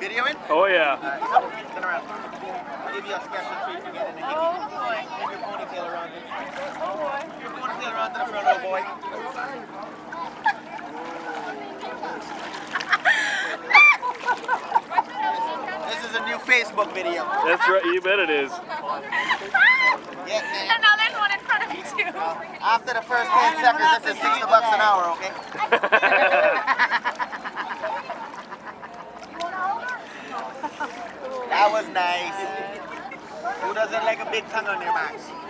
Videoing? Oh yeah. Turn around. I'll give you a special treat for getting a hickey. Oh boy. Move your ponytail around to the front. Oh boy. Move your ponytail around to the front, old boy. This is a new Facebook video. That's right. You bet it is. Yeah, man. And now there's one in front of me too. After the first 10 seconds, this is $60 an hour, okay? That was nice. Who doesn't like a big tongue on their back?